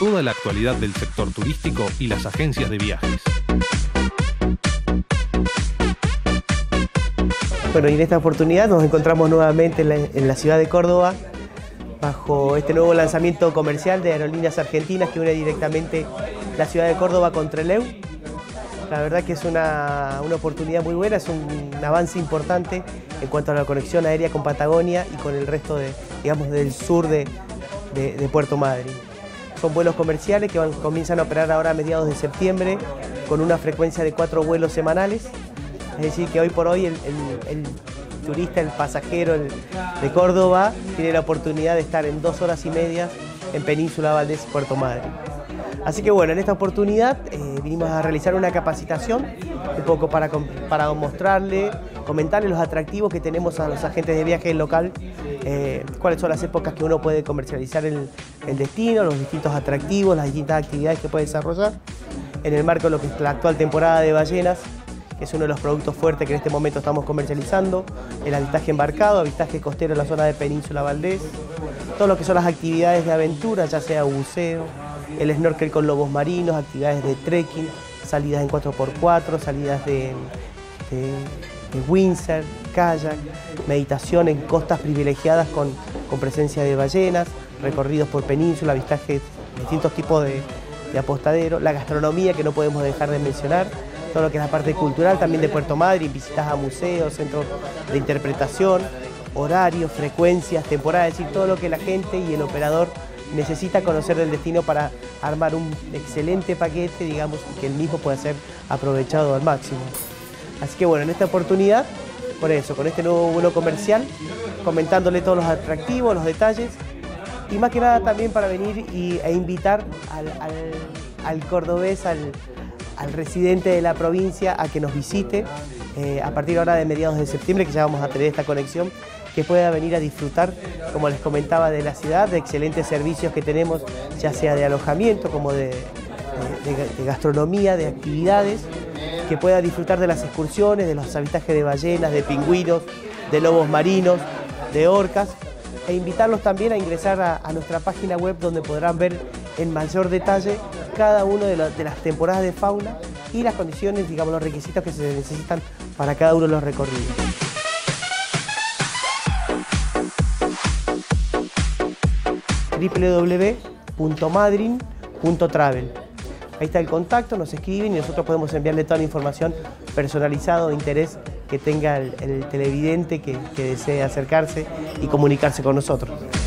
toda la actualidad del sector turístico y las agencias de viajes. Bueno, y en esta oportunidad nos encontramos nuevamente en la ciudad de Córdoba, bajo este nuevo lanzamiento comercial de Aerolíneas Argentinas que une directamente la ciudad de Córdoba con Trelew. La verdad que es una oportunidad muy buena, es un avance importante en cuanto a la conexión aérea con Patagonia y con el resto del sur de Puerto Madryn. Son vuelos comerciales que comienzan a operar ahora a mediados de septiembre con una frecuencia de 4 vuelos semanales. Es decir, que hoy por hoy el turista, el pasajero de Córdoba tiene la oportunidad de estar en 2 horas y media en Península Valdés, Puerto Madryn. Así que bueno, en esta oportunidad vinimos a realizar una capacitación, un poco para mostrarle, comentarle los atractivos que tenemos a los agentes de viaje local, cuáles son las épocas que uno puede comercializar el destino, los distintos atractivos, las distintas actividades que puede desarrollar, en el marco de lo que es la actual temporada de ballenas, que es uno de los productos fuertes que en este momento estamos comercializando, el avistaje embarcado, avistaje costero en la zona de Península Valdés, todo lo que son las actividades de aventura, ya sea buceo, el snorkel con lobos marinos, actividades de trekking, salidas en 4x4, salidas de windsurf, kayak, meditación en costas privilegiadas con presencia de ballenas, recorridos por península, avistajes de distintos tipos de apostadero, la gastronomía que no podemos dejar de mencionar, todo lo que es la parte cultural también de Puerto Madryn, visitas a museos, centros de interpretación, horarios, frecuencias, temporadas, es decir, todo lo que la gente y el operador necesita conocer del destino para armar un excelente paquete, digamos, y que el mismo pueda ser aprovechado al máximo. Así que bueno, en esta oportunidad, por eso, con este nuevo vuelo comercial, comentándole todos los atractivos, los detalles, y más que nada también para venir e invitar al cordobés, al residente de la provincia a que nos visite a partir ahora de mediados de septiembre, que ya vamos a tener esta conexión, que pueda venir a disfrutar, como les comentaba, de la ciudad, de excelentes servicios que tenemos, ya sea de alojamiento como de gastronomía, de actividades, que pueda disfrutar de las excursiones, de los avistajes de ballenas, de pingüinos, de lobos marinos, de orcas, e invitarlos también a ingresar a nuestra página web, donde podrán ver en mayor detalle cada una de las temporadas de fauna y las condiciones, digamos, los requisitos que se necesitan para cada uno de los recorridos. www.madryn.travel. Ahí está el contacto, nos escriben y nosotros podemos enviarle toda la información personalizada o de interés que tenga el televidente que desee acercarse y comunicarse con nosotros.